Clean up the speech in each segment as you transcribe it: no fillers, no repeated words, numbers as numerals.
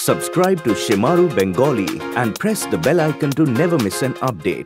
Subscribe to Shimaru Bengali and press the bell icon to never miss an update.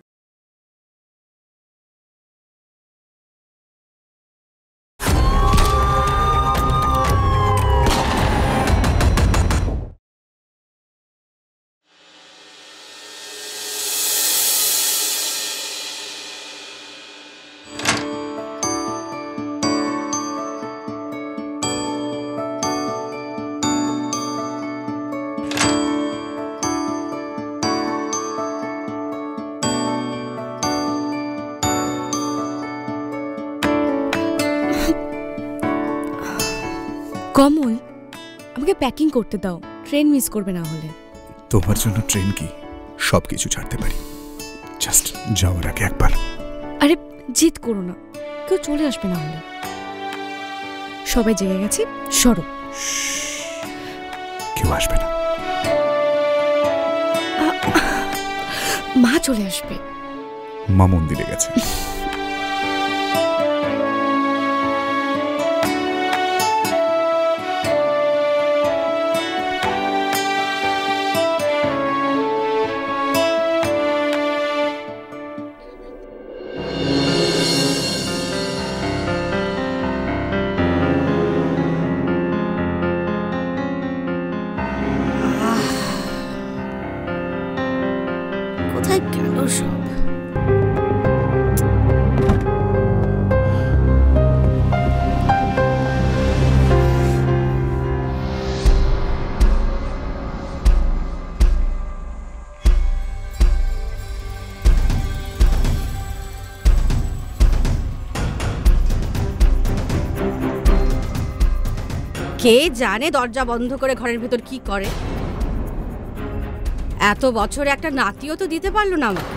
কমল, আমাকে packing করতে দাও, train miss করবে না হলে। তোমার জন্য ট্রেন কি সবকিছু ছাড়তে পারি, জাস্ট যাওয়ার আগে একবার। আরে জিদ করো না, কেউ চলে আসবে না হলে। সবাই জেগে গেছে, সরো। কেউ আসবে না। মা চলে আসবে। মা মন্দিরে গেছে। কোথায় গেল সব? কে জানে দরজা বন্ধ করে ঘরের ভেতর কি করে। এত বছরে একটা নাতিও তো দিতে পারলো না আমার।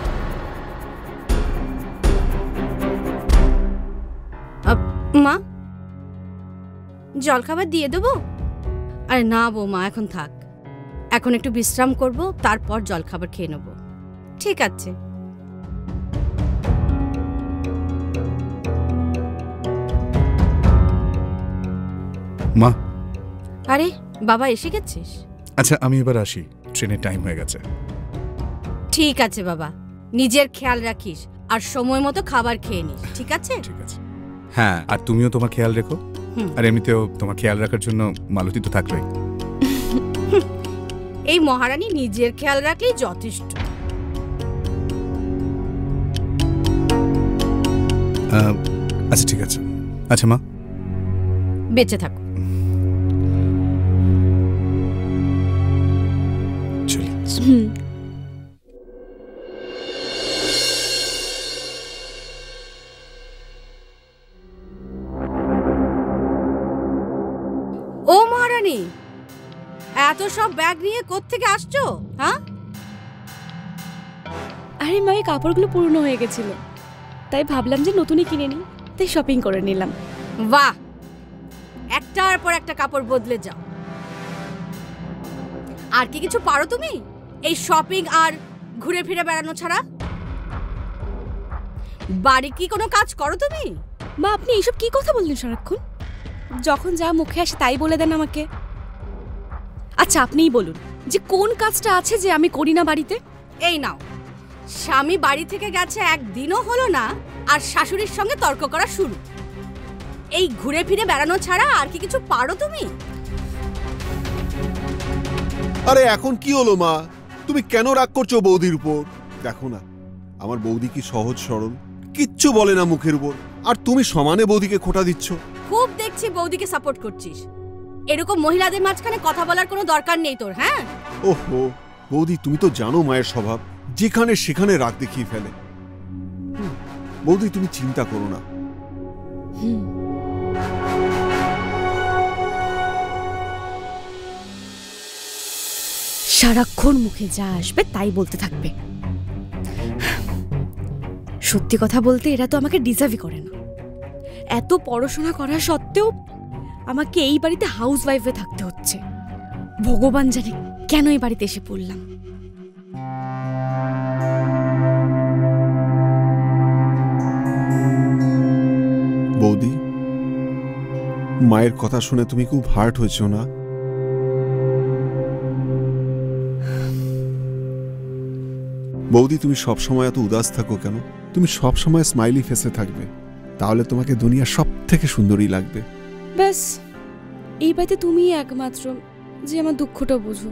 মা, জলখাবার দিয়ে দেবো? আরে না বৌমা, এখন থাক, এখন একটু বিশ্রাম করব, তারপর জলখাবার খেয়ে নেব। ঠিক আছে। মা। আরে বাবা, এসে গেছিস? আচ্ছা, আমি এবার আসি, ট্রেনের টাইম হয়ে গেছে। ঠিক আছে বাবা, নিজের খেয়াল রাখিস আর সময় মতো খাবার খেয়ে নিস, ঠিক আছে? ঠিক আছে। হ্যাঁ, আর তুমিও তোমার খেয়াল রেখো। আর এমনিতেও তোমার খেয়াল রাখার জন্য মালতী তো থাকলোই। এই মহারানী নিজের খেয়াল রাখলেই যথেষ্ট। আচ্ছা ঠিক আছে। আচ্ছা মা, বেঁচে থাকো। চলি। ও মহারানী, এত সব ব্যাগ নিয়ে কোত্থেকে আসছো? হ্যাঁ? আরে মা, এই কাপড়গুলো পুরনো হয়ে গেছিল, তাই ভাবলাম যে নতুনই কিনে নিই, তাই শপিং করে নিলাম। বাহ, একটার পর একটা কাপড় বদলে যাও। আর কি কিছু পারো তুমি এই শপিং আর ঘুরে ফিরে বেড়ানো ছাড়া? বাড়ি কি কোনো কাজ করো তুমি? মা, আপনি এইসব কি কথা বললেন সারাক্ষণ? যখন যা মুখে আসে তাই বলে দেন আমাকে। আচ্ছা আপনিই বলুন যে কোন কাজটা আছে যে আমি করি না বাড়িতে? এই নাও, স্বামী বাড়ি থেকে গেছে একদিনও হলো না আর শাশুড়ির সঙ্গে তর্ক করা শুরু। এই ঘুরে ফিরে বেড়ানো ছাড়া আর কি কিছু পারো তুমি? আরে এখন কি হলো মা, তুমি কেন রাগ করছো বৌদির উপর? দেখো না, আমার বৌদি কি সহজ সরল, কিচ্ছু বলে না মুখের উপর, আর তুমি সমানে বৌদিকে খোঁটা দিচ্ছ। খুব দেখছি বৌদিকে সাপোর্ট করছিস। এরকম মহিলাদের মাঝখানে কথা বলার কোনো দরকার নেই তোর। হ্যাঁ? ওহো বৌদি, তুমি তো জানো মায়ের স্বভাব, যেখানে সেখানে রাগ দেখিয়ে ফেলে। বৌদি তুমি চিন্তা করো না। সারাক্ষণ মুখে যা আসবে তাই বলতে থাকবে। সত্যি কথা বলতে এরা তো আমাকে ডিজার্ভই করে না। এত পড়াশোনা করা সত্ত্বেও আমাকে এই বাড়িতে হাউস ওয়াইফে থাকতে হচ্ছে। ভগবান জানে কেন এই বাড়িতে এসে পড়লাম। বৌদি, মায়ের কথা শুনে তুমি খুব হার্ট হয়েছো না? বৌদি, তুমি সব সময় এত উদাস থাকো কেন? তুমি সব সময় স্মাইলি ফেসে থাকবে, তাহলে তোমাকে দুনিয়া সব থেকে সুন্দরী লাগবে। ব্যাস, এই বাড়িতে তুমিই একমাত্র যে আমার দুঃখটা বোঝো।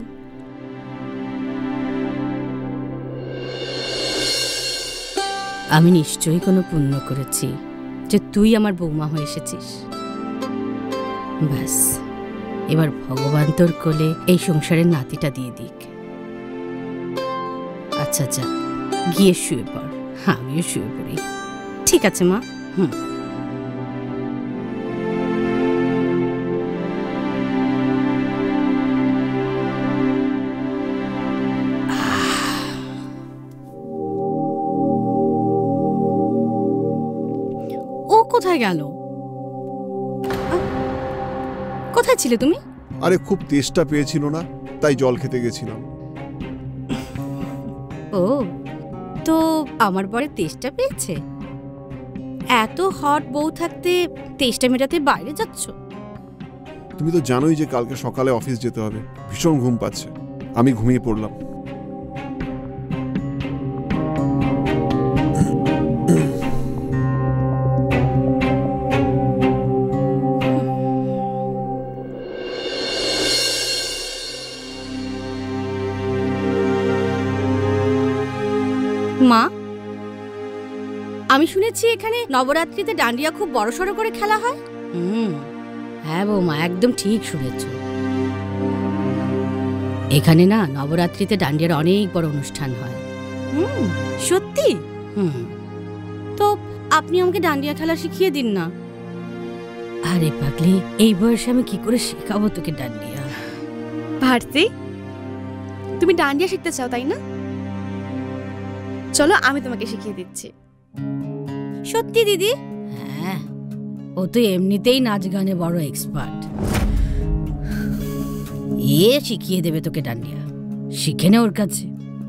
আমি নিশ্চয়ই কোনো পুণ্য করেছি যে তুই আমার বৌমা হয়ে এসেছিস। ব্যাস, এবার ভগবান তোর কোলে এই সংসারের নাতিটা দিয়ে দিক। আচ্ছা যা, গিয়ে শুয়ে পড়, আমিও শুয়ে পড়ি। ঠিক আছে মা। ও কোথায় গেল? কোথায় ছিলে তুমি? আরে খুব তেষ্টা পেয়েছিল না, তাই জল খেতে গেছিলাম। ও, তো আমার পরে তেষ্টা পেয়েছে? এত হট বউ থাকতে তেষ্টা মেটাতে বাইরে যাচ্ছ? তুমি তো জানোই যে কালকে সকালে অফিস যেতে হবে। ভীষণ ঘুম পাচ্ছে, আমি ঘুমিয়ে পড়লাম। মা, আমি শুনেছি এখানে নবরাত্রিতে ডান্ডিয়া খুব বড়সড় করে খেলা হয়। হ্যাঁ বৌমা, একদম ঠিক শুনেছ। এখানে না নবরাত্রিতে ডান্ডিয়ার অনেক বড় অনুষ্ঠান হয়। সত্যি? তো আপনি আমাকে ডান্ডিয়া খেলা শিখিয়ে দিন না। আরে পাগলি, এই বয়সে আমি কি করে শেখাবো তোকে ডান্ডিয়া? ভারতী, তুমি ডান্ডিয়া শিখতে চাও তাই না? চলো আমি তোমাকে শিখিয়ে দিচ্ছি। সত্যি দিদি? হ্যাঁ, ও তো এমনিতেই নাচ গানে বড় এক্সপার্ট। এ শিখিয়ে দেবে তোকে ডান্ডিয়া, শিখে নে ওর কাছে।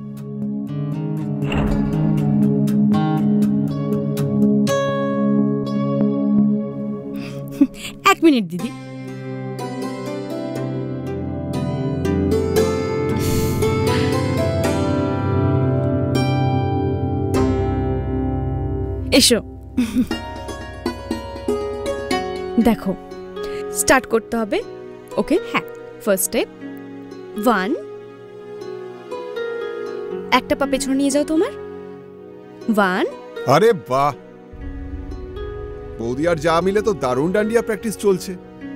এক মিনিট দিদি। এসো, দেখো স্টার্ট করতে হবে। ওকে, হ্যাঁ। ফার্স্ট স্টেপ 1, একটা পা পেছনে নিয়ে যাও তোমার। 1। আরে বাহ, বৌদি আর যা মিলে তো দারুণ ডান্ডিয়া প্র্যাকটিস চলছে।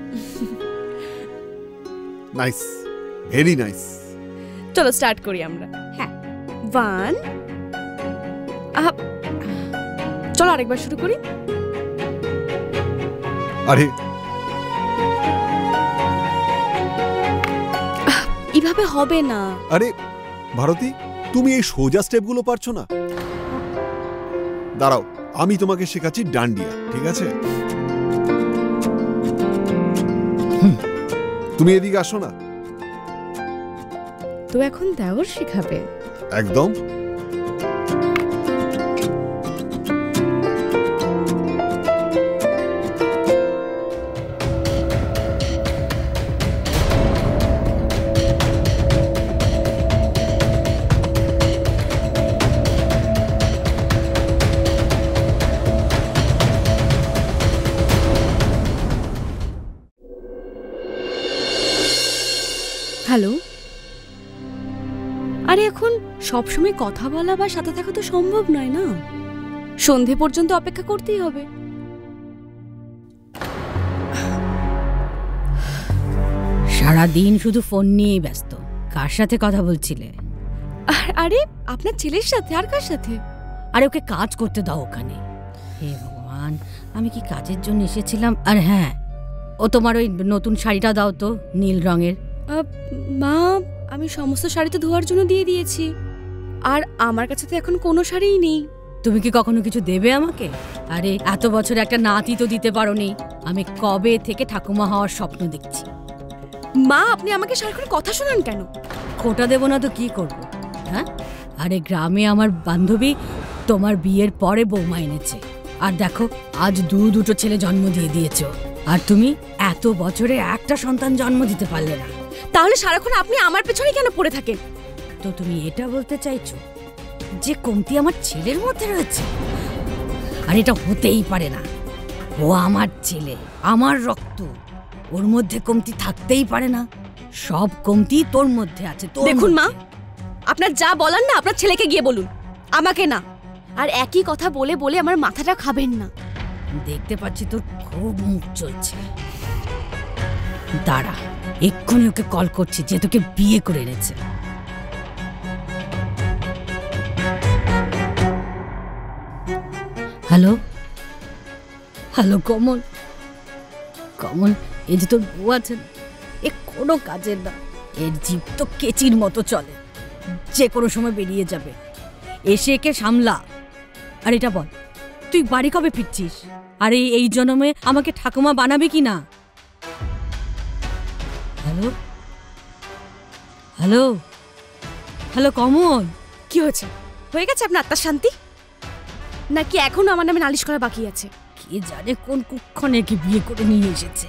Nice, very nice. চলো স্টার্ট করি আমরা। হ্যাঁ। 1। চলো আরেকবার শুরু করি। আরে এভাবে হবে না। আরে ভারতী, তুমি এই সোজা স্টেপগুলো পারছো না। দাঁড়াও, আমি তোমাকে শেখাচ্ছি ডান্ডিয়া, ঠিক আছে? তুমি এদিকে আসো না। তো এখন দেওর শেখাবে? একদম। হ্যালো। আরে এখন সবসময় কথা বলা বা সাথে থাকা তো সম্ভব নয় না, সন্ধে পর্যন্ত অপেক্ষা করতেই হবে। সারাদিন শুধু ফোন নিয়েই ব্যস্ত। কার সাথে কথা বলছিলে? আরে আপনার ছেলের সাথে। আর কার সাথে? আরে ওকে কাজ করতে দাও ওখানে। হে ভগবান, আমি কি কাজের জন্য এসেছিলাম? আর হ্যাঁ, ও তোমার ওই নতুন শাড়িটা দাও তো, নীল রঙের। মা, আমি সমস্ত শাড়ি তো ধোয়ার জন্য দিয়ে দিয়েছি, আর আমার কাছে তো এখন কোনো শাড়িই নেই। তুমি কি কখনো কিছু দেবে আমাকে? আরে এত বছর একটা নাতি তো দিতে পারোনি। আমি কবে থেকে ঠাকুমা হওয়ার স্বপ্ন দেখছি। মা, আপনি আমাকে সারাক্ষণ কথা শোনান কেন? খোটা দেবো না তো কি করবো? হ্যাঁ, আরে গ্রামে আমার বান্ধবী তোমার বিয়ের পরে বৌমা এনেছে, আর দেখো আজ দুটো ছেলে জন্ম দিয়ে দিয়েছো, আর তুমি এত বছরে একটা সন্তান জন্ম দিতে পারলে না। তাহলে সারাক্ষণ আপনি আমার পেছনে কেন পড়ে থাকেন? তো তুমি এটা বলতে চাইছো যে কমতি আমার ছেলের মধ্যে রয়েছে, আর এটা হতেই পারে না। ও আমার ছেলে, আমার রক্ত, ওর মধ্যে কমতি থাকতেই পারে না। সব কমতি তোর মধ্যে আছে। দেখুন মা, আপনার যা বলার না আপনার ছেলেকে গিয়ে বলুন, আমাকে না। আর একই কথা বলে বলে আমার মাথাটা খাবেন না। দেখতে পাচ্ছি তোর খুব মুখ চলছে। দাঁড়া, এক্ষুনি ওকে কল করছি যে তোকে বিয়ে করে এনেছে। হ্যালো হ্যালো কমল, কমল, এই যে তোর বউ আছেন, এ কোনো কাজের না। এর জীব তো কেচির মতো চলে, যে কোনো সময় বেরিয়ে যাবে। এসে একে সামলা। আর এটা বল, তুই বাড়ি কবে ফিরছিস? আর এই জন্মে আমাকে ঠাকুমা বানাবে কি না? হ্যালো হ্যালো হ্যালো কমল, কি হয়েছে? হয়ে গেছে আপনার আত্মার শান্তি, নাকি এখনো আমার নামে নালিশ করা বাকি আছে? কে জানে কোন কুক্ষণে কি বিয়ে করে নিয়ে এসেছে।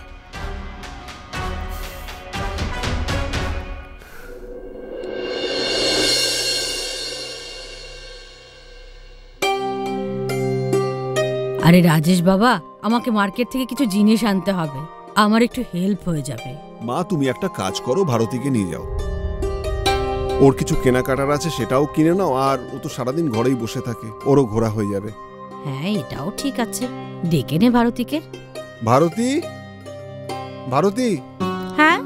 আরে রাজেশ বাবা, আমাকে মার্কেট থেকে কিছু জিনিস আনতে হবে, আমার একটু হেল্প হয়ে যাবে। মা তুমি একটা কাজ করো, ভারতীকে নিয়ে যাও, ওর কিছু কেনাকাটার আছে সেটাও কিনে নাও। আর ও তো সারাদিন ঘরেই বসে থাকে, ওরও ঘোরা হয়ে যাবে। হ্যাঁ, এটাও ঠিক আছে, ডেকে নে ভারতীকে। ভারতী, ভারতী। হ্যাঁ,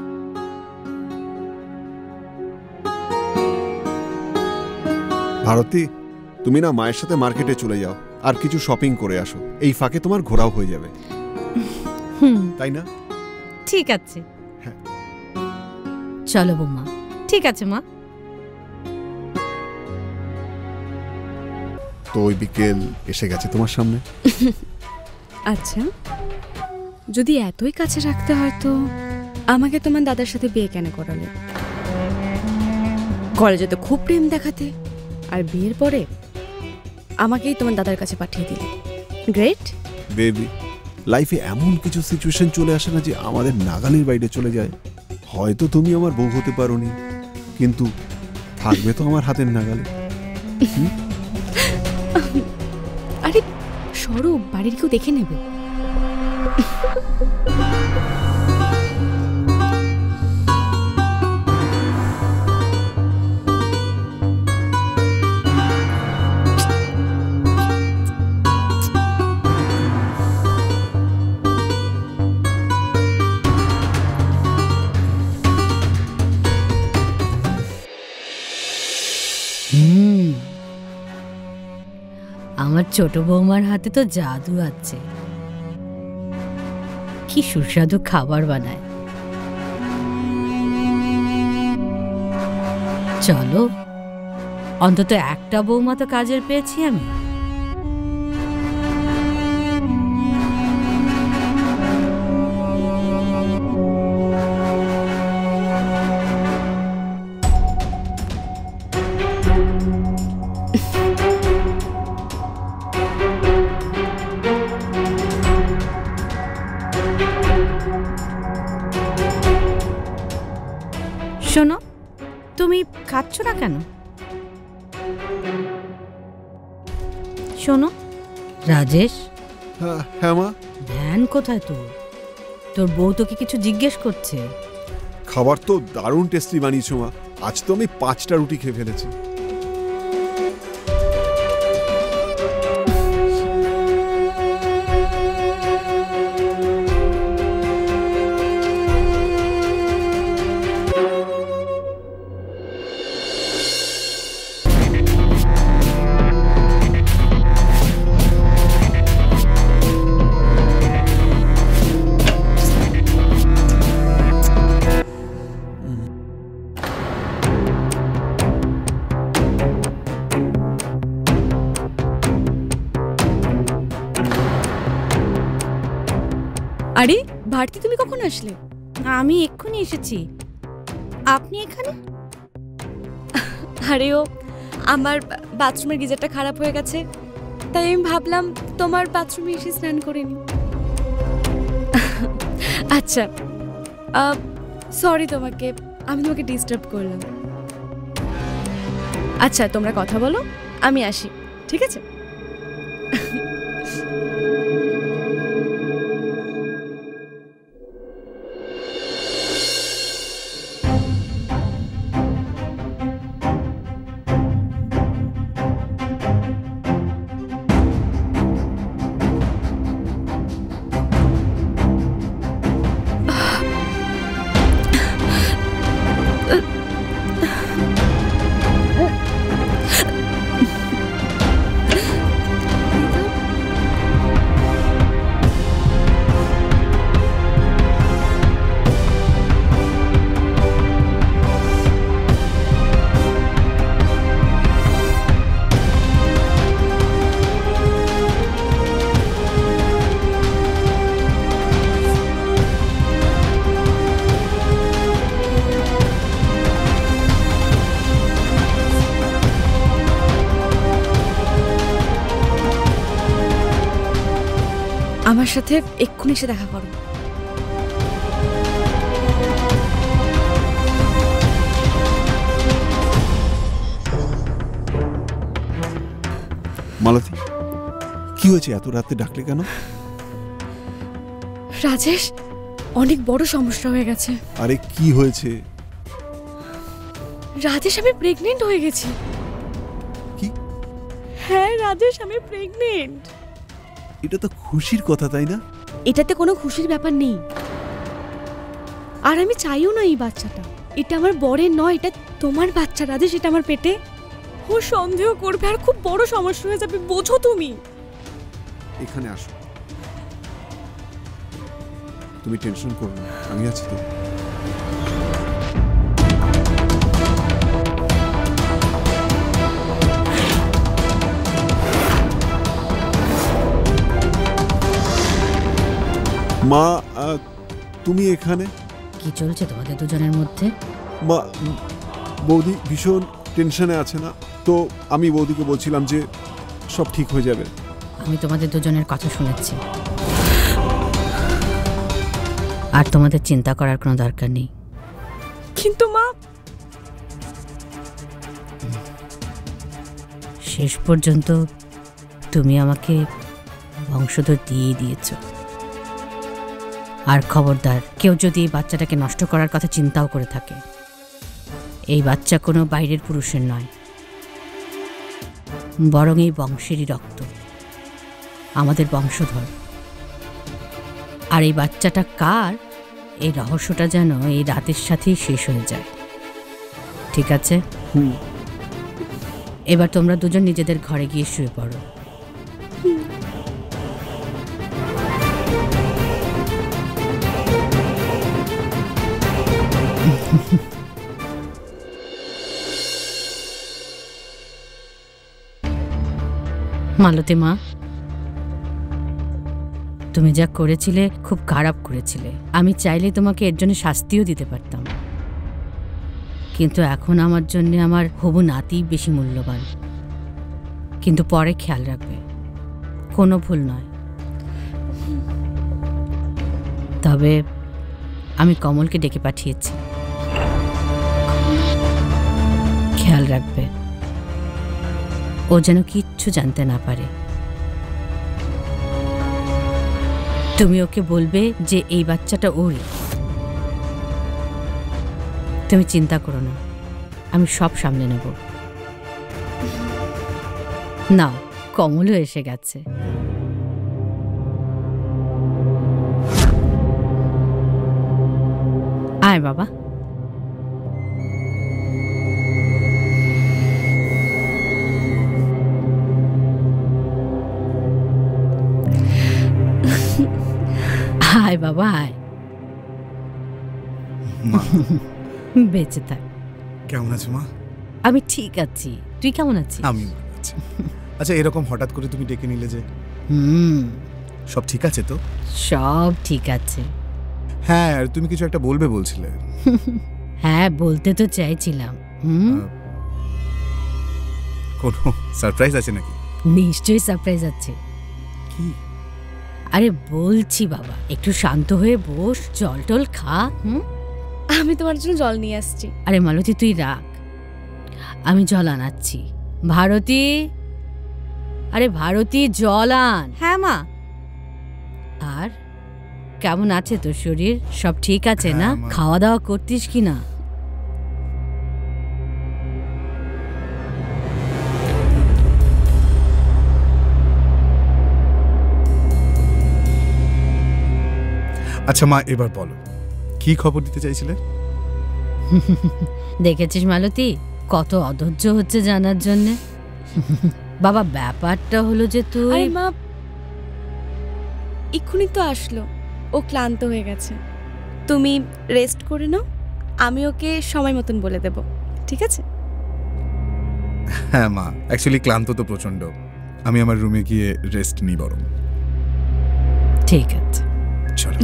ভারতী, তুমি না মায়ের সাথে মার্কেটে চলে যাও আর কিছু শপিং করে আসো। এই ফাঁকে তোমার ঘোরাও হয়ে যাবে, তাই না? ঠিক আছে। হ্যাঁ। চলো বৌমা। ঠিক আছে মা। তো ওই বিকেল এসে গেছে তোমার সামনে। আচ্ছা, যদি এতই কাছে রাখতে হয় তো আমাকে তোমার দাদার সাথে বিয়ে কেন করালে? কলেজে তো খুব প্রেম দেখাতে, আর বিয়ের পরে আমাকেই তোমার দাদার কাছে পাঠিয়ে দিলে। গ্রেট বেবি, লাইফে এমন কিছু সিচুয়েশন চলে আসে না যে আমাদের নাগালের বাইরে চলে যায়। হয়তো তুমি আমার বউ হতে পারোনি, কিন্তু থাকবে তো আমার হাতের নাগালে। আরে সরো, বাড়ির কেউ দেখে নেবে। আমার ছোট বৌমার হাতে তো জাদু আছে, কি সুস্বাদু খাবার বানায়। চলো, অন্তত একটা বৌমা তো কাজের পেয়েছি আমি। শোনো, তুমি খাচ্ছ না কেন? শোনো রাজেশ। হ্যাঁ মা। ধ্যান কোথায় তোর? তোর বউ তোকে কিছু জিজ্ঞেস করছে। খাবার তো দারুণ টেস্টি বানিয়েছো মা, আজ তো আমি 5টা রুটি খেয়ে ফেলেছি। আরে ভারতী, তুমি কখন আসলে? আমি এক্ষুনি এসেছি। আপনি এখানে? আরে ও আমার বাথরুমের গিজারটা খারাপ হয়ে গেছে, তাই আমি ভাবলাম তোমার বাথরুমে এসে স্নান করে নি। আচ্ছা, সরি তোমাকে, আমি তোমাকে ডিস্টার্ব করলাম। আচ্ছা তোমরা কথা বলো, আমি আসি, ঠিক আছে? আমার সাথে এক্ষুনি এসে দেখা করো। মালতী, কি হয়েছে? এত রাতে ডাকলে কেন? রাজেশ, অনেক বড় সমস্যা হয়ে গেছে। আরে কি হয়েছে? রাজেশ, আমি প্রেগনেন্ট হয়ে গেছি। কি? হ্যাঁ রাজেশ, আমি প্রেগনেন্ট। এটা তো খুশির কথা, তাই না? এটাতে কোনো খুশির ব্যাপার নেই, আর আমি চাইও না এই বাচ্চাটা। এটা আমার বরের নয়, এটা তোমার বাচ্চা রাজেশ, এটা আমার পেটে। ও সন্দেহ করবে আর খুব বড় সমস্যা হয়ে যাবে, বোঝো তুমি। এখানে আসো, তুমি টেনশন করো না, আমি আছি তো। মা, তুমি এখানে? কি চলছে তোমাদের দুজনের মধ্যে? মা, বৌদি ভীষণ টেনশনে আছে না তো, আমি বৌদিকে বলছিলাম যে সব ঠিক হয়ে যাবে। আমি তোমাদের দুজনের কথা শুনেছি, আর তোমাদের চিন্তা করার কোনো দরকার নেই। কিন্তু মা, শেষ পর্যন্ত তুমি আমাকে বংশধর দিয়ে দিয়েছ। আর খবরদার, কেউ যদি এই বাচ্চাটাকে নষ্ট করার কথা চিন্তাও করে থাকে, এই বাচ্চা কোনো বাইরের পুরুষের নয়, বরং এই বংশেরই রক্ত, আমাদের বংশধর। আর এই বাচ্চাটা কার, এই রহস্যটা যেন এই রাতের সাথেই শেষ হয়ে যায়, ঠিক আছে? এবার তোমরা দুজন নিজেদের ঘরে গিয়ে শুয়ে পড়ো। মালতী মা, তুমি যা করেছিলে খুব খারাপ করেছিলে। আমি চাইলে তোমাকে এর জন্য শাস্তিও দিতে পারতাম, কিন্তু এখন আমার জন্য আমার হবু নাতি বেশি মূল্যবান। কিন্তু পরে খেয়াল রাখবে, কোনো ভুল নয়। তবে আমি কমলকে ডেকে পাঠিয়েছি, খেয়াল রাখবে ও যেন কিচ্ছু জানতে না পারে। তুমি ওকে বলবে যে এই বাচ্চাটা ওরই। তুমি চিন্তা করো না, আমি সব সামলে নেব। নাও, কমলও এসে গেছে। আয় বাবা। আয় বাবা আয়। বেঁচে থাক। কেমন আছো মা? আমি ঠিক আছি, তুই কেমন আছিস? আমি ভালো আছি। আচ্ছা, এরকম হঠাৎ করে তুমি ডেকে নিলে যে? সব ঠিক আছে তো? সব ঠিক আছে। হ্যাঁ, আর তুমি কিছু একটা বলবে বলছিলে। হ্যাঁ, বলতে তো চাইছিলাম। কোনো সারপ্রাইজ আছে নাকি? নিশ্চয়ই সারপ্রাইজ আছে। কি? আরে বলছি বাবা, একটু শান্ত হয়ে বস, জল টল খা। আমি তোমার জন্য জল নিয়ে আসছি। আরে মালতী, তুই রাখ, আমি জল আনাচ্ছি। ভারতী, আরে ভারতী জল আন। হ্যাঁ মা। আর কেমন আছে তোর শরীর? সব ঠিক আছে না? খাওয়া দাওয়া করতিস কি না? আচ্ছা মা, এবার বলো কি খবর দিতে চাইছিলে? দেখেছিস মালতী, কত অধৈর্য হচ্ছে জানার জন্য। বাবা ব্যাপারটা হলো যে তুই। আরে মা, এক্ষুনি তো আসলো, ও ক্লান্ত হয়ে গেছে। তুমি রেস্ট করে নাও, আমি ওকে সময় মতন বলে দেব, ঠিক আছে? হ্যাঁ মা, অ্যাকচুয়ালি ক্লান্ত তো প্রচন্ড। আমি আমার রুমে গিয়ে রেস্ট নিই বরং। ঠিক আছে, চলো।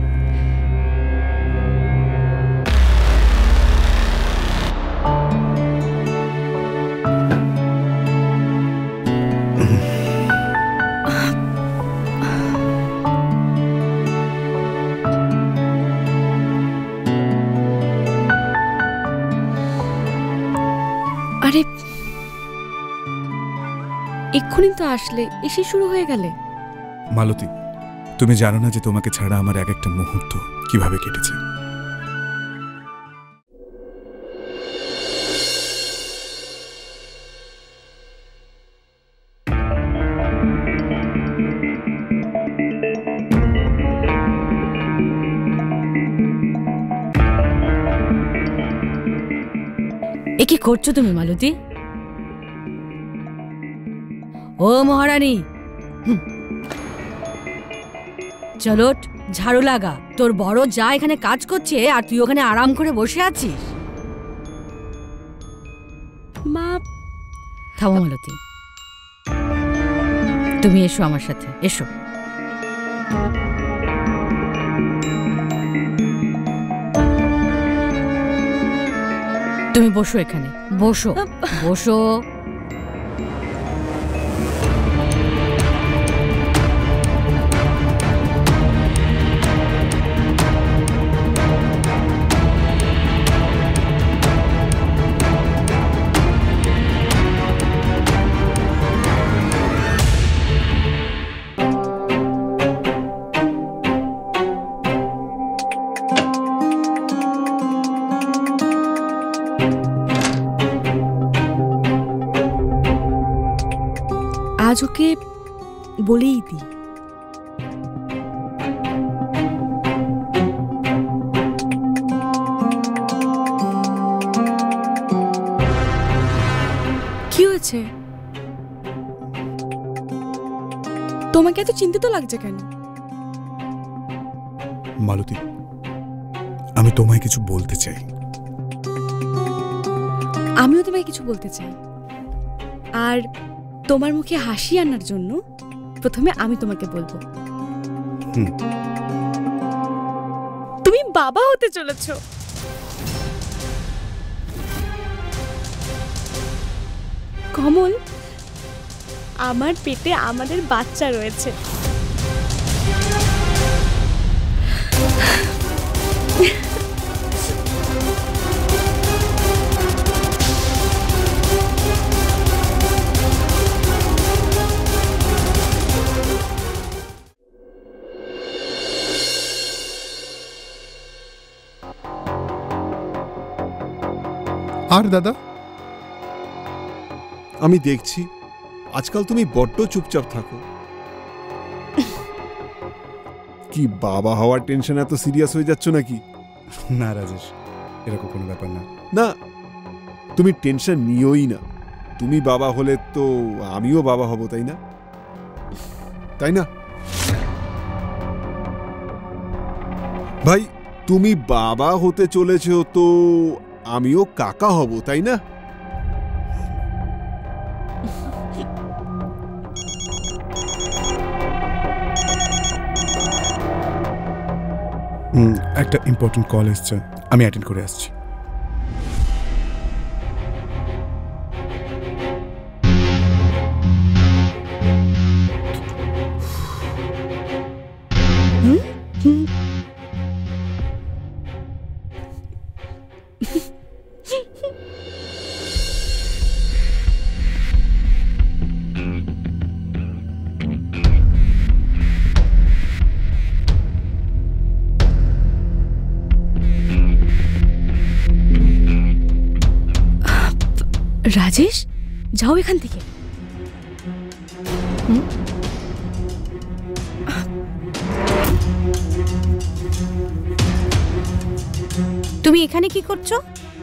আরে এক্ষুনি তো আসলে, এসে শুরু হয়ে গেলে। মালতী, তুমি জানো না যে তোমাকে ছাড়া আমার এক একটা মুহূর্ত কিভাবে কেটেছে। এ কি করছো তুমি মালতী? ও মহারানী, চলো ঝাড়ু লাগা। তোর বড় যা এখানে কাজ করছে আর তুই ওখানে আরাম করে বসে আছিস। মা, থামো মালতী, তুমি এসো আমার সাথে, এসো। তুমি বসো এখানে, বসো বসো। আজ ওকে বলেই দিই। কি হয়েছে? তোমাকে এত চিন্তিত লাগছে কেন? মালতী, আমি তোমায় কিছু বলতে চাই। আমিও তোমায় কিছু বলতে চাই, আর তোমার মুখে হাসি আনার জন্য প্রথমে আমি তোমাকে বলবো, তুমি বাবা হতে চলেছো। কমল, আমার পেটে আমাদের বাচ্চা রয়েছে। আর দাদা? আমি দেখছি আজকাল তুমি বড্ড চুপচাপ থাকো। কি বাবা হওয়ার টেনশন এত সিরিয়াস হয়ে যাচ্ছ নাকি? না রাজেশ, এরকম কোনো ব্যাপার না। না, তুমি টেনশন নিওই না। তুমি বাবা হলে তো আমিও বাবা হব, তাই না? তাই না ভাই? তুমি বাবা হতে চলেছো তো আমিও কাকা হব, তাই না? একটা ইম্পর্টেন্ট কল এসছে, আমি অ্যাটেন্ড করে আসছি। রাজেশ, যাও এখান থেকে। তুমি এখানে কি করছো?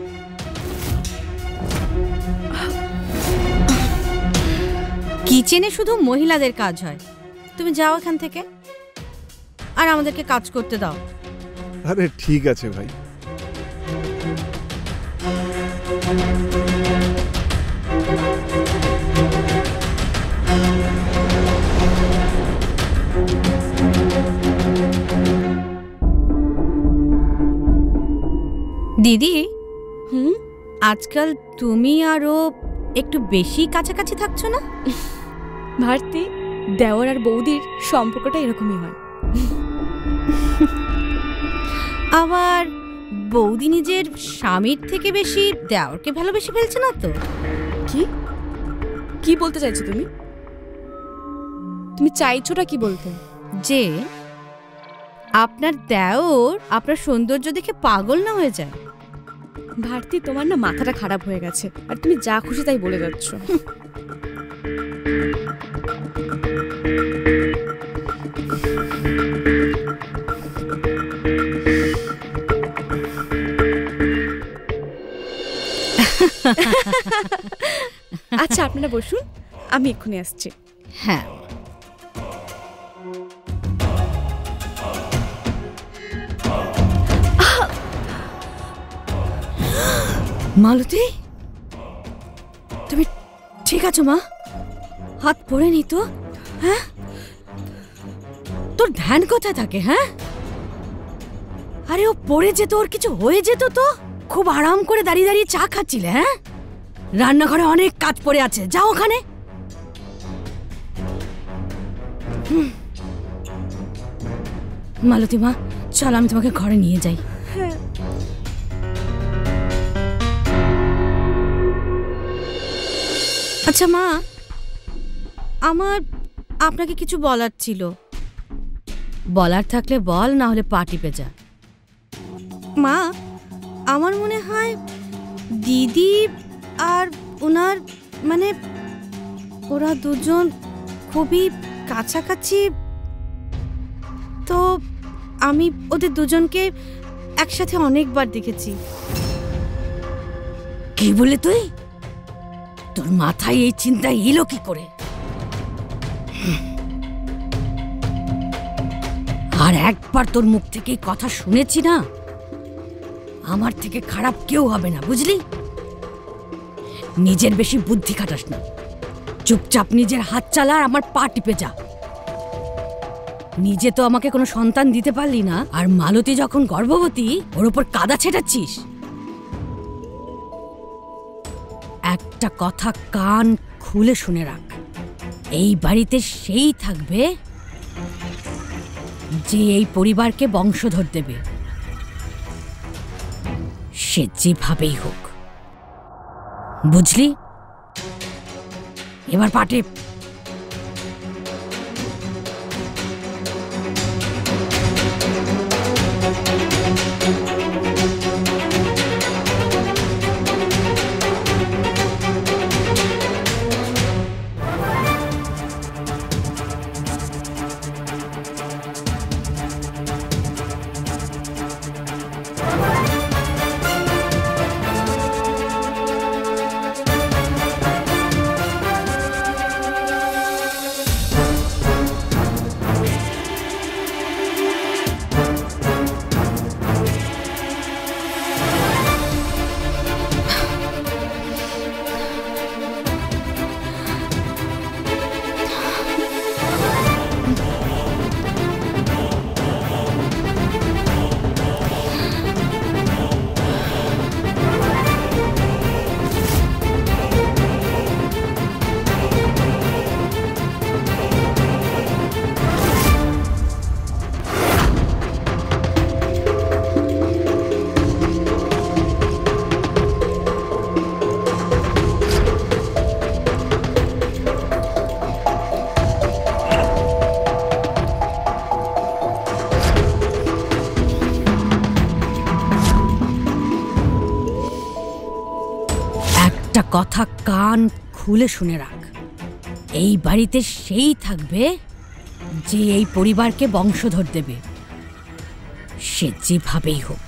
কিচেনে শুধু মহিলাদের কাজ হয়। তুমি যাও এখান থেকে আর আমাদেরকে কাজ করতে দাও। আরে ঠিক আছে ভাই। দিদি, হুম, আজকাল তুমি আরো একটু বেশি কাছাকাছি থাকছো না? ভারতী, দেওর আর বৌদির সম্পর্কটা এরকমই হয়। আবার বৌদি নিজের স্বামীর থেকে বেশি দেওরকে ভালোবেসে ফেলছে না তো? কি কি বলতে চাইছো তুমি? তুমি চাইছোটা কি বলতে? যে আপনার দেওর আপনার সৌন্দর্য দেখে পাগল না হয়ে যায়। ভারতী, তোমার না মাথাটা খারাপ হয়ে গেছে, আর তুমি যা খুশি তাই বলে যাচ্ছ। আচ্ছা, আপনারা বসুন, আমি এক্ষুনি আসছি। হ্যাঁ, মালতী, তুমি ঠিক আছো মা? হাত পড়ে নি তো? হ্যাঁ, তোর ধ্যান কোথায় থাকে? হ্যাঁ, আরে ও পড়ে যেত, ওর কিছু হয়ে যেত তো। খুব আরাম করে দাঁড়িয়ে দাঁড়িয়ে চা খাচ্ছিলে। হ্যাঁ, রান্নাঘরে অনেক কাজ পড়ে আছে, যাও ওখানে। মালতী মা, চল আমি তোমাকে ঘরে নিয়ে যাই। আচ্ছা মা, আমার আপনাকে কিছু বলার ছিল। বলার থাকলে বল, না হলে পা টিপে যা। মা, আমার মনে হয় দিদি আর ওনার মানে ওরা দুজন খুবই কাছাকাছি। তো আমি ওদের দুজনকে একসাথে অনেকবার দেখেছি। কি বলে তুই? তোর মাথায় এই চিন্তা এলো কি করে? আর একবার তোর মুখ থেকে কথা শুনেছি না, আমার থেকে খারাপ কেউ হবে না, বুঝলি? নিজের বেশি বুদ্ধি খাটাস না, চুপচাপ নিজের হাত চালা আর আমার পা টিপে যা। নিজে তো আমাকে কোনো সন্তান দিতে পারলি না, আর মালতী যখন গর্ভবতী ওর উপর কাদা ছেটাচ্ছিস। একটা কথা কান খুলে শুনে রাখ, এই বাড়িতে সেই থাকবে যে এই পরিবারকে বংশধর দেবে, সে যেভাবেই হোক, বুঝলি? এবার পাটে। একটা কথা কান খুলে শুনে রাখ, এই বাড়িতে সেই থাকবে যে এই পরিবারকে বংশধর দেবে, সে যেভাবেই হোক।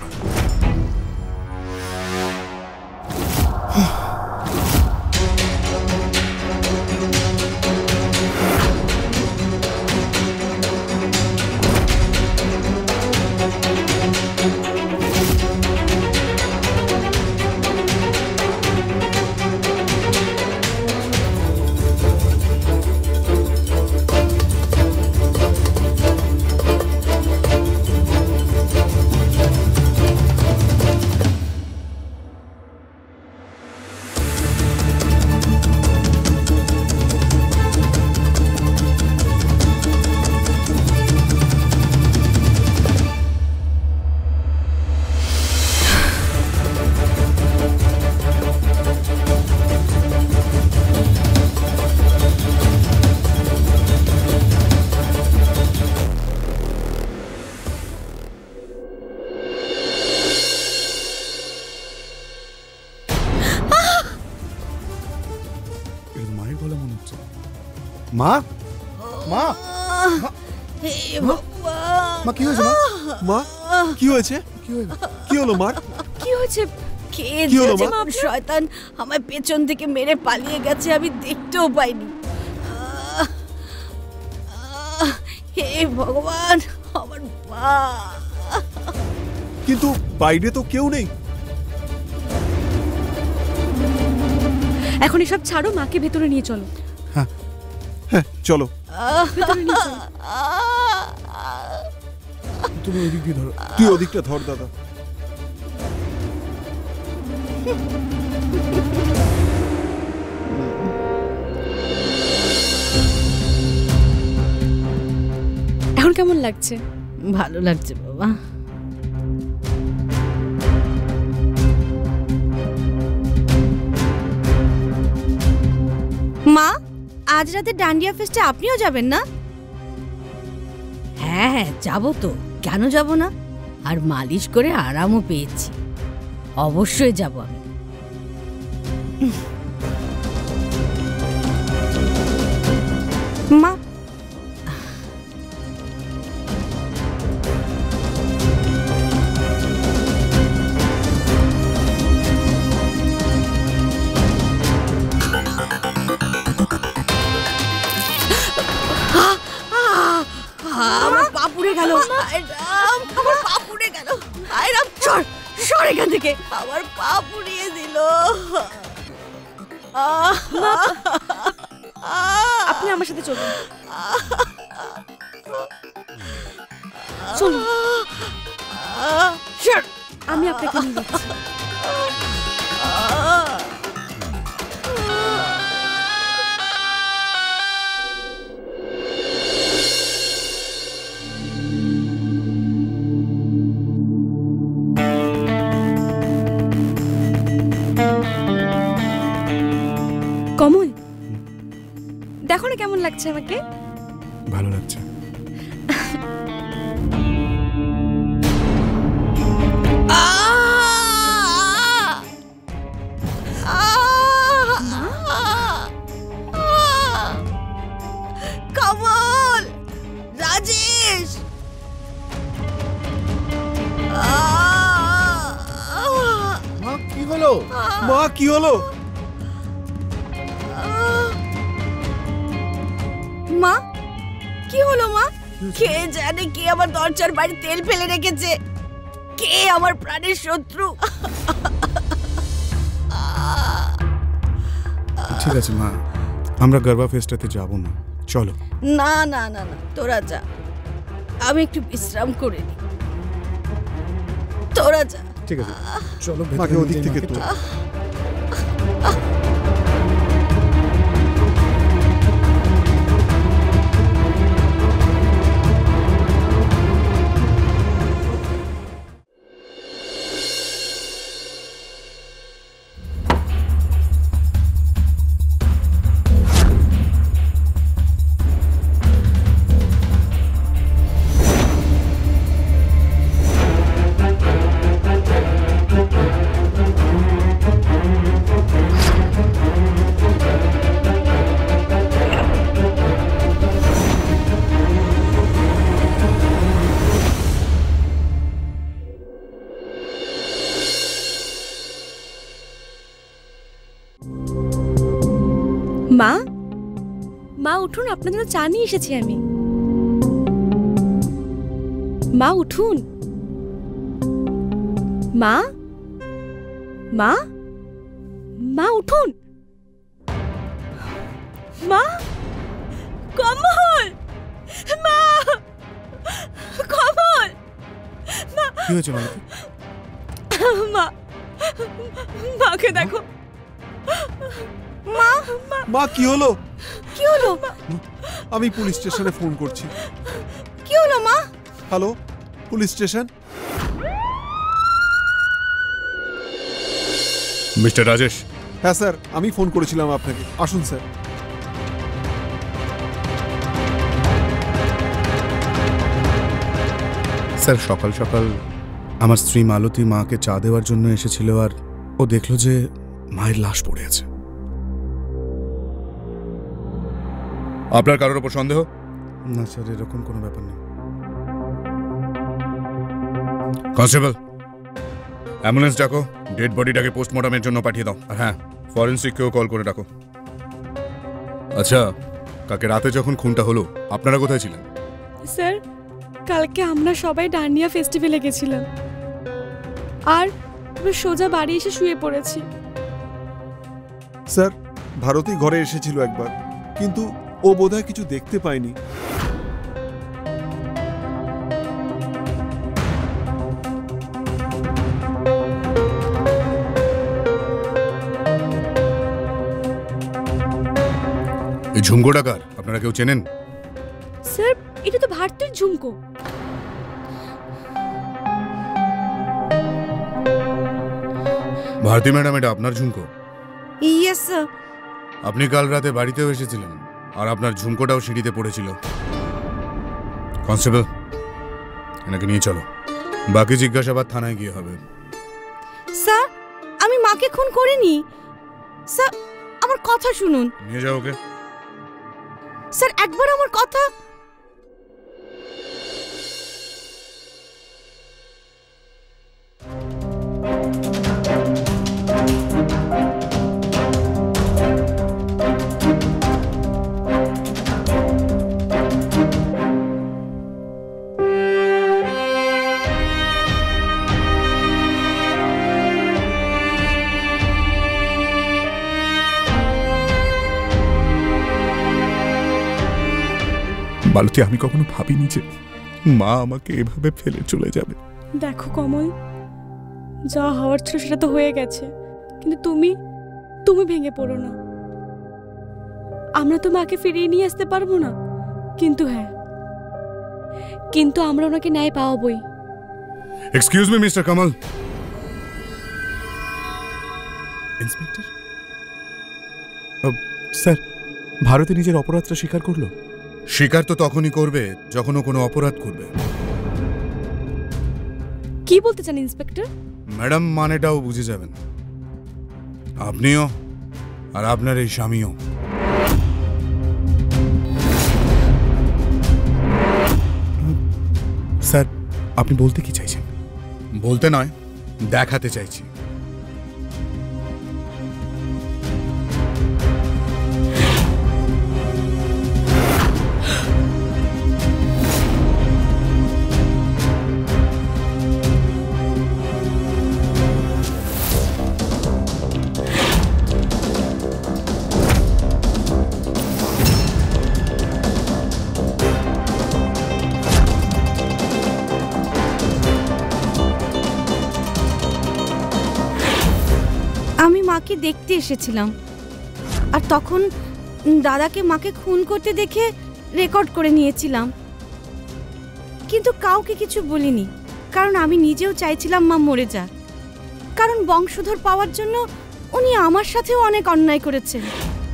মায়ের গলা মনে হচ্ছে। মা, মা, মা কি হয়েছে? মা কি হয়েছে? কি হলো মার? কি হয়েছে? কে কি হলো যে মা? শয়তান আমার পেছন থেকে মেরে পালিয়ে গেছে, আমি দেখতেও পাইনি। হে ভগবান, আমার মা। কিন্তু বাইরে তো কেউ নেই। এখন এসব ছাড়ো, মাকে ভেতরে নিয়ে চলো। হ্যাঁ চলো। ভেতরে নিয়ে চলো। তুমি ওদিক দিয়ে ধরো। তুই ওদিকটা ধর দাদা। এখন কেমন লাগছে? ভালো লাগছে বাবা। মা, আজ রাতে ডান্ডিয়া ফেস্টে আপনিও যাবেন না? হ্যাঁ হ্যাঁ যাবো তো, কেন যাব না? আর মালিশ করে আরামও পেয়েছি, অবশ্যই যাব আমি। মা, আমার পা পুড়ে গেল, আমার পা পুড়ে গেল। আয়রাম, সর সর এখান থেকে, আমার পা পুড়িয়ে দিল। আপনি আমার সাথে চলুন। চলুন, সর। আমি আপনাকে নিয়ে যাচ্ছি। কমল, দেখো না কেমন লাগছে আমাকে। ভালো লাগছে। কমল, রাজেশ, মা কি হলো? মা কি হলো? মা কি হলো? মা, কে জানে কে আমার দরজার বাইরে তেল ফেলে রেখেছে, কে আমার প্রাণের শত্রু। ঠিক আছে মা, আমরা গরবা ফেস্টাতে যাব না, চলো। না না না না, তোরা যা, আমি একটু বিশ্রাম করে নি, তোরা যা। ঠিক আছে চলো, মাকে ওদিক থেকে তো। মা, মা উঠুন, আপনার জন্য চা নিয়ে এসেছি আমি। মা উঠুন। মা, মা, মা উঠুন। মা, কমল, মা, কমল, মা, কি হয়েছে মালতী? মা, মাকে দেখো। মা, মা কি হলো? কি হলো? আমি পুলিশ স্টেশনে ফোন করছি। কি হলো মা? Hello, police station. Mister Rajesh. হ্যাঁ স্যার, আমি ফোন করেছিলাম আপনাকে। আসুন স্যার। স্যার, সকাল সকাল আমার স্ত্রী মালতী মাকে চা দেওয়ার জন্য এসেছিল, আর ও দেখলো যে মায়ের লাশ পড়ে আছে। আপনার কারোর ওপর সন্দেহ? না স্যার, এরকম কোনো ব্যাপার নেই। কনস্টেবল, অ্যাম্বুলেন্স ডাকো, ডেড বডিটাকে পোস্টমর্টমের জন্য পাঠিয়ে দাও। আর হ্যাঁ, ফরেনসিককেও কল করে ডাকো। আচ্ছা, কালকে রাতে যখন খুনটা হলো আপনারা কোথায় ছিলেন? স্যার, কালকে আমরা সবাই ডান্ডিয়া ফেস্টিভ্যালে গেছিলাম, আর সোজা বাড়ি এসে শুয়ে পড়েছি। স্যার, ভারতী ঘরে এসেছিল একবার, কিন্তু ও বোধহয় কিছু দেখতে পায়নি। এই ঝুমকোটা কার? আপনারা কেউ চেনেন? স্যার, এটা তো ভারতীয় ঝুমকো। ভারতী ম্যাডাম, এটা আপনার ঝুমকো? Yes sir. আপনি কাল রাতে বাড়িতেও এসেছিলেন, আর আপনার ঝুমকোটাও সিঁড়িতে পড়েছিল। কনস্টেবল, এনাকে নিয়ে চলো, বাকি জিজ্ঞাসাবাদ থানায় গিয়ে হবে। স্যার, আমি মাকে খুন করিনি স্যার, আমার কথা শুনুন। নিয়ে যাও ওকে। স্যার, একবার আমার কথা। মালতী, আমি কখনো ভাবিনি যে মা আমাকে এভাবে ফেলে চলে যাবে। দেখো কমল, যা হওয়ার ছিল সেটা তো হয়ে গেছে, কিন্তু তুমি ভেঙে পড়ো না। আমরা তো মাকে ফিরিয়ে নিয়ে আসতে পারবো না, কিন্তু হ্যাঁ, কিন্তু আমরা ওনাকে ন্যায় পাওয়াবই। Excuse me mister Kamal. Inspector sir, ভারতে নিজের অপরাধটা স্বীকার করলো। স্বীকার তো তখনই করবে যখন ও কোনো অপরাধ করবে। কি বলতে চান ইন্সপেক্টর? ম্যাডাম, মানেটাও বুঝে যাবেন, আপনিও আর আপনার এই স্বামীও। স্যার, আপনি বলতে কি চাইছেন? বলতে নয়, দেখাতে চাইছি। আমি মাকে দেখতে এসেছিলাম, আর তখন দাদাকে মাকে খুন করতে দেখে রেকর্ড করে নিয়েছিলাম, কিন্তু কাউকে কিছু বলিনি, কারণ আমি নিজেও চাইছিলাম মা মরে যাক, কারণ বংশধর পাওয়ার জন্য উনি আমার সাথেও অনেক অন্যায় করেছেন।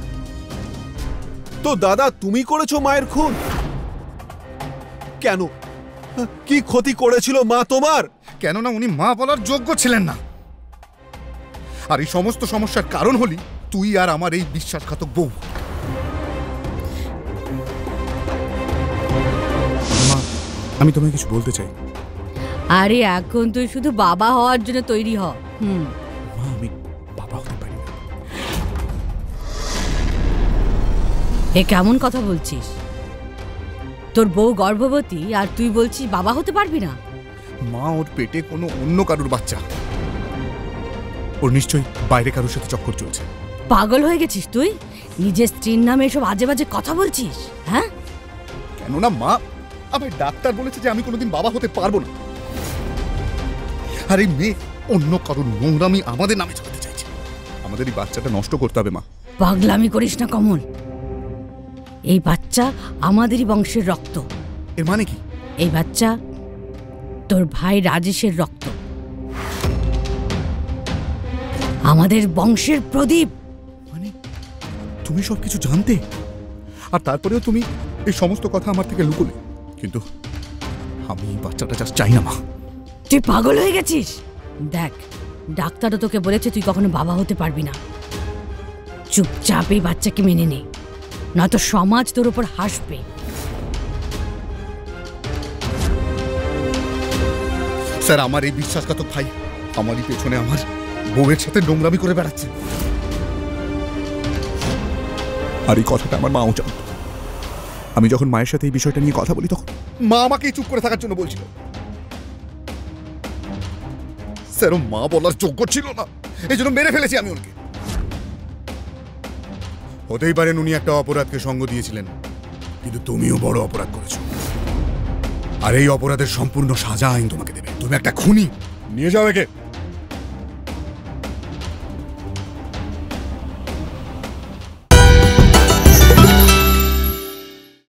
তো দাদা, তুমি করেছো মায়ের খুন? কেন? কি ক্ষতি করেছিল মা তোমার? কেননা উনি মা বলার যোগ্য ছিলেন না, আর এই সমস্ত সমস্যার কারণ হলি তুই আর আমার এই বিশ্বাসঘাতক বউ। মা, আমি তোমায় কিছু বলতে চাই। আরে এখন তুই শুধু বাবা হওয়ার জন্য তৈরি হ। মা, আমি বাবা হতে পারি না। এ কেমন কথা বলছিস? তোর বউ গর্ভবতী আর তুই বলছিস বাবা হতে পারবি না? মা, ওর পেটে কোনো অন্য কারুর বাচ্চা। ওর নিশ্চয়ই বাইরে কারোর সাথে চক্কর চলছে। পাগল হয়ে গেছিস তুই? নিজের স্ত্রীর নামে এসব আজে বাজে কথা বলছিস? হ্যাঁ, কেননা মা, আমার ডাক্তার বলেছে যে আমি কোনোদিন বাবা হতে পারবো না। আর এই মেয়ে অন্য কারোর নোংরামি আমাদের নামে চালাতে চাইছে। আমাদের এই বাচ্চাটা নষ্ট করতে হবে মা। পাগলামি করিস না কমল। এই বাচ্চা আমাদেরই বংশের রক্ত। এর মানে কি? এই বাচ্চা তোর ভাই রাজেশের রক্ত, আমাদের বংশের প্রদীপ। মানে তুমি সব কিছু জানতে, আর তারপরেও তুমি এই সমস্ত কথা আমার থেকে লুকোলে। কিন্তু আমি এই বাচ্চাটা জাস্ট চাই না মা। তুই পাগল হয়ে গেছিস? দেখ, ডাক্তারও তোকে বলেছে তুই কখনো বাবা হতে পারবি না। চুপচাপ এই বাচ্চাকে মেনে নে, নয়তো সমাজ তোর উপর হাসবে। স্যার, আমার এই বিশ্বাসঘাতক ভাই আমারই পেছনে আমার বউয়ের সাথে নোংরামি করে বেড়াচ্ছে। আর এই কথাটা আমার মাও জানত। আমি যখন মায়ের সাথে এই বিষয়টা নিয়ে কথা বলি তখন মা আমাকে চুপ করে থাকার জন্য বলছিল। স্যার, ও মা বলার যোগ্য ছিল না, এই জন্য মেরে ফেলেছি আমি ওকে। হতেই পারেন উনি একটা অপরাধকে সঙ্গ দিয়েছিলেন, কিন্তু তুমিও বড় অপরাধ করেছো। আর এই অপরাধের সম্পূর্ণ সাজা আইন তোমাকে দেবে। তুমি একটা খুনি। নিয়ে যাও একে।